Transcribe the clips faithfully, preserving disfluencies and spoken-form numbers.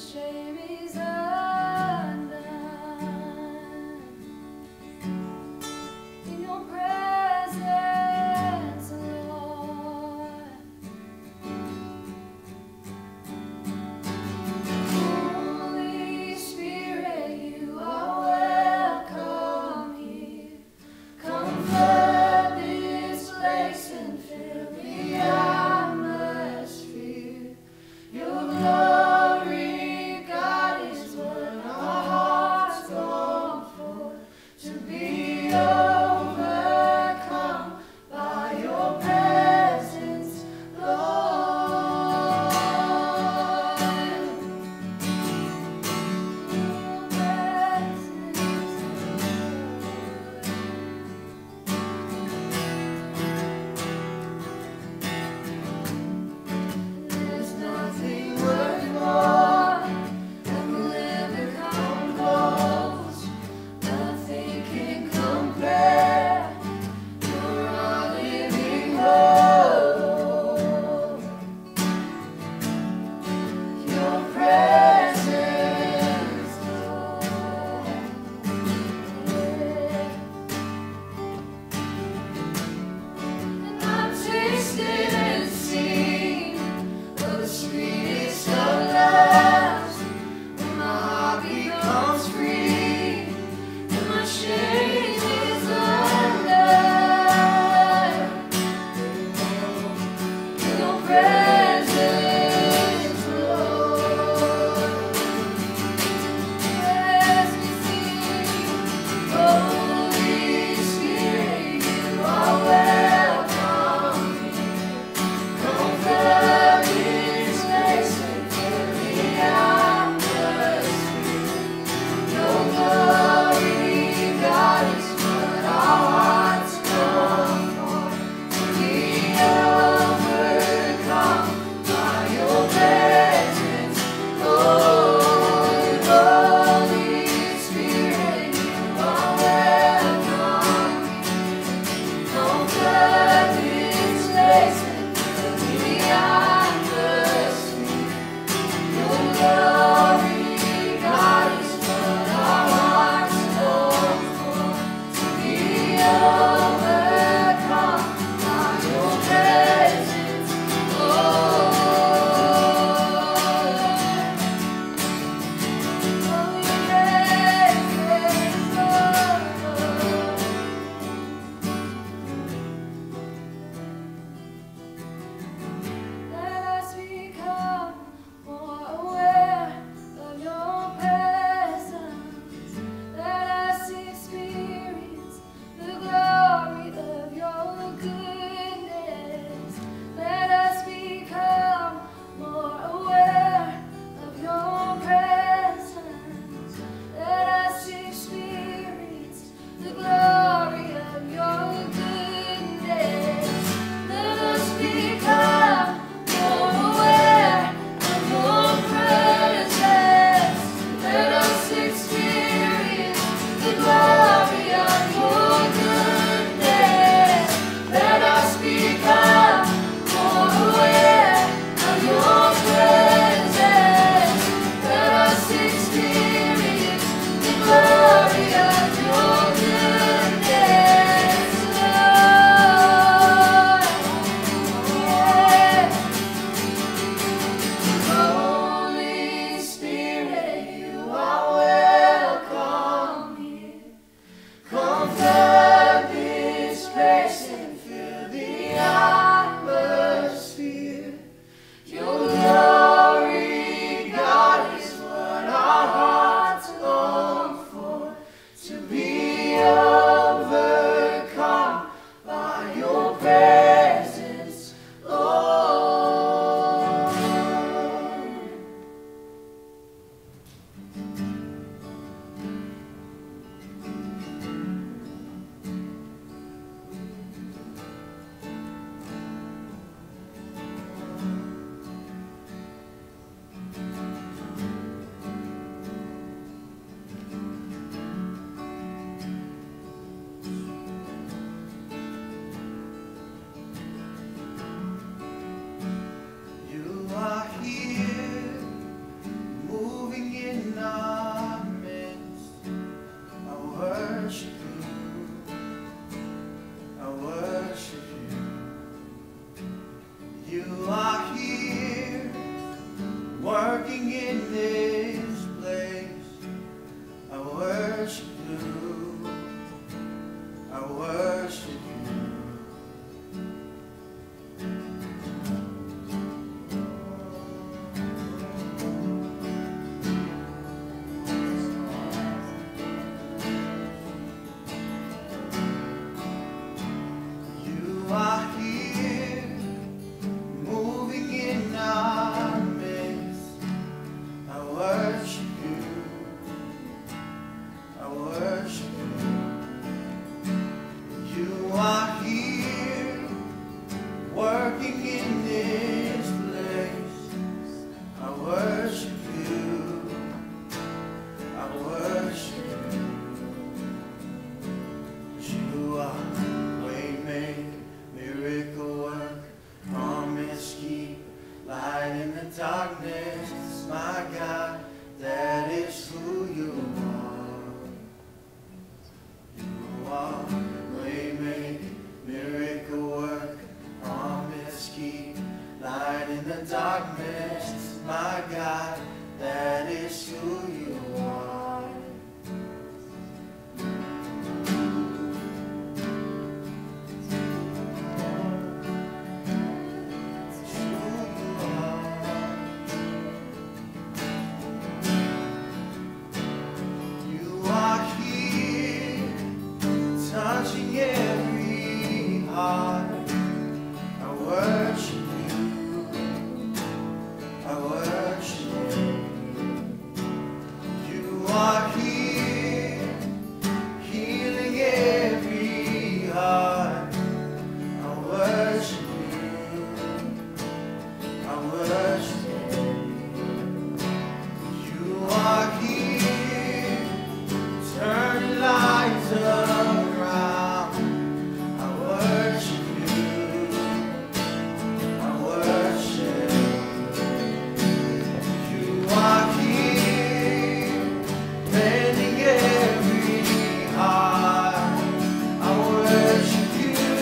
shame is undone. In your presence, Lord. Holy Spirit, you are welcome here. Come flood this place and fill the atmosphere. Your glory, God, is moving in our midst. I worship you, I worship you. You are here, working in this place. I worship you, I worship you. You are here, moving in our midst. I worship you, I worship you. You are here, working in this place. I worship you, I worship you. You are way maker, miracle worker, promise keeper, light in the darkness. My God, that is who you are. You are way maker, miracle worker, promise keeper, light in the darkness. My God, that is who you are. It's who you are. You are here, touching every heart. I worship you, I worship you. You are here, healing every heart. I worship you, I worship you. You are here, turning lives around. I worship you, I worship you. You are here, mending every heart. I worship you,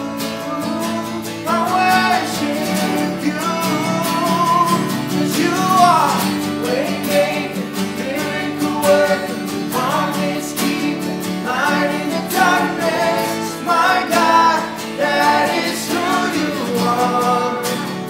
I worship you. 'Cause you are waymaker, miracle worker, promise keeper, light in the darkness. My God, that is who you are.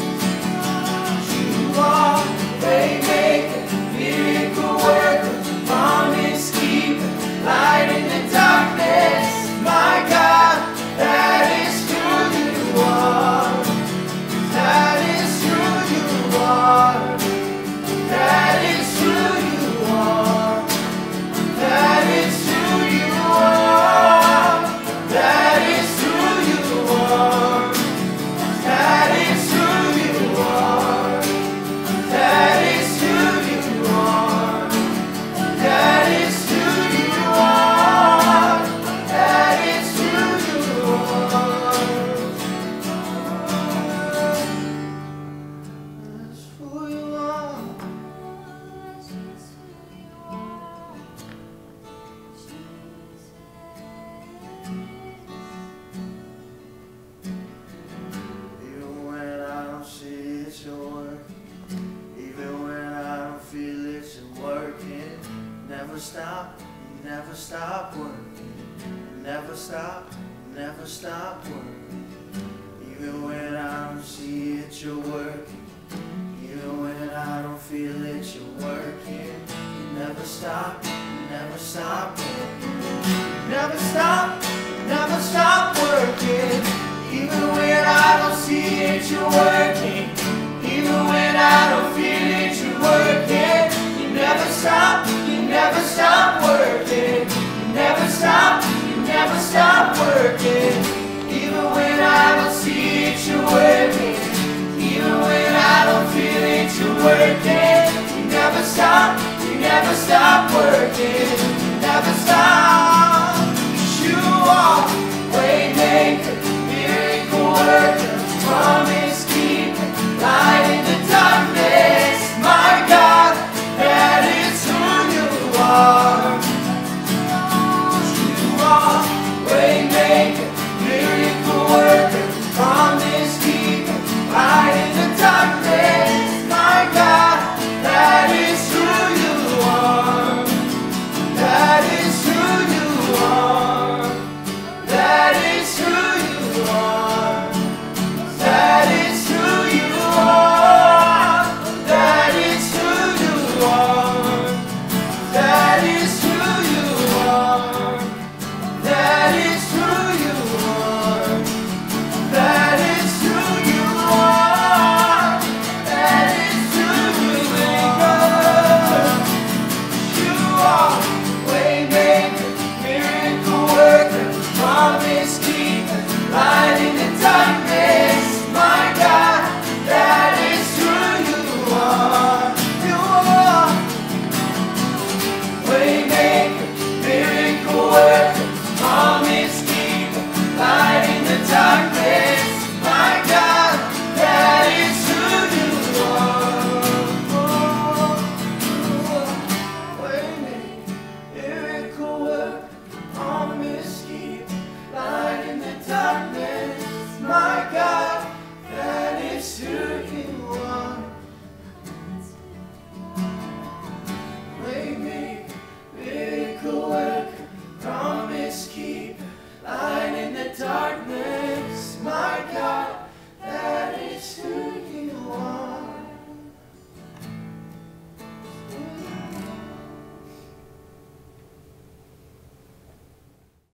You are waymaker, miracle worker, promise keeper, light in the darkness. My God, that is who you are. That is who you are. That is who you are. That is who you are. That is who you are. That is who you are. That is who you are. That is who you are. That is who you are. That's who you are. Even when I don't see it, you're working. Even when I don't feel it, you're working. Never stop, never stop working. Never stop, never stop working. Even when I don't see it, you're working. Even when I don't feel it, you're working. You never stop, you never stop working. You never stop, you never stop working. Even when I don't see it, you're working. Even when I don't feel it, you're working. You never stop, you never stop working. You never stop, you never stop working. Even when I don't see it, you're working. Even when I don't feel it, you're working. You never stop, you never stop working. You never stop.